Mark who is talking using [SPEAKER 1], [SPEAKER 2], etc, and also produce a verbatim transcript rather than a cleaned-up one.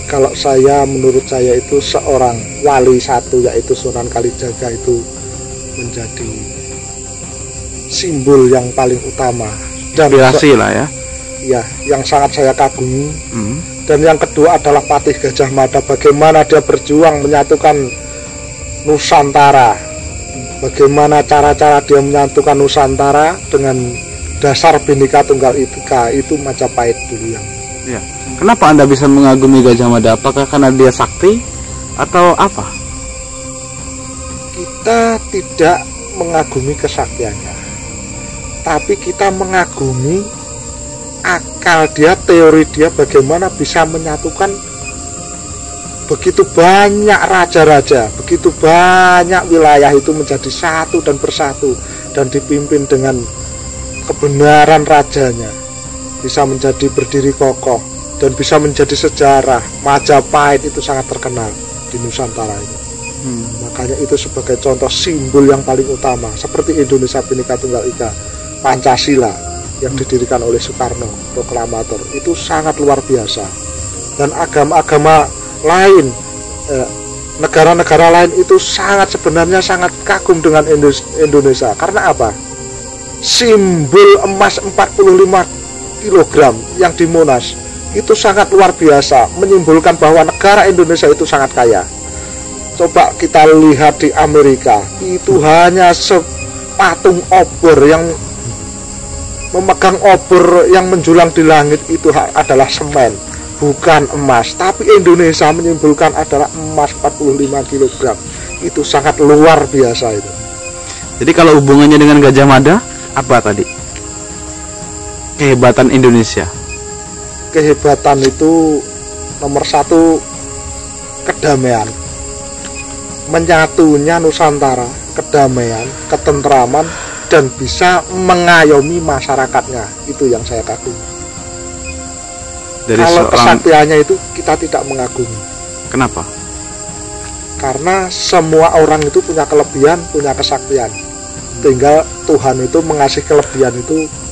[SPEAKER 1] Kalau saya, menurut saya itu seorang wali satu, yaitu Sunan Kalijaga, itu menjadi simbol yang paling utama dan
[SPEAKER 2] inspirasi lah ya.
[SPEAKER 1] Ya, yang sangat saya kagumi.
[SPEAKER 2] Hmm.
[SPEAKER 1] Dan yang kedua adalah Patih Gajah Mada, bagaimana dia berjuang menyatukan Nusantara, bagaimana cara-cara dia menyatukan Nusantara dengan dasar Bhinneka Tunggal Ika, itu Majapahit dulu yang.
[SPEAKER 2] Ya. Kenapa Anda bisa mengagumi Gajah Mada? Apakah karena dia sakti atau apa?
[SPEAKER 1] Kita tidak mengagumi kesaktiannya, tapi kita mengagumi akal dia, teori dia, bagaimana bisa menyatukan begitu banyak raja-raja, begitu banyak wilayah itu menjadi satu dan bersatu, dan dipimpin dengan kebenaran rajanya, bisa menjadi berdiri kokoh dan bisa menjadi sejarah. Majapahit itu sangat terkenal di Nusantara ini. Hmm. Makanya itu sebagai contoh simbol yang paling utama, seperti Indonesia Bhinneka Tunggal Ika, Pancasila yang didirikan oleh Soekarno, proklamator, itu sangat luar biasa. Dan agama-agama lain, eh, negara-negara lain itu sangat sebenarnya sangat kagum dengan Indonesia. Karena apa? Simbol emas empat puluh lima kilogram yang di Monas itu sangat luar biasa, menyimbolkan bahwa negara Indonesia itu sangat kaya. Coba kita lihat di Amerika, itu hanya sepatung obor yang memegang obor yang menjulang di langit itu adalah semen, bukan emas. Tapi Indonesia menyimbolkan adalah emas empat puluh lima kilogram. Itu sangat luar biasa itu.
[SPEAKER 2] Jadi kalau hubungannya dengan Gajah Mada, apa tadi? Kehebatan Indonesia.
[SPEAKER 1] Kehebatan itu nomor satu, kedamaian. Menyatunya Nusantara, kedamaian, ketentraman, dan bisa mengayomi masyarakatnya, itu yang saya kagumi. Dari kalau seorang... kesaktiannya itu kita tidak mengagumi.
[SPEAKER 2] Kenapa?
[SPEAKER 1] Karena semua orang itu punya kelebihan, punya kesaktian. Tinggal Tuhan itu mengasih kelebihan itu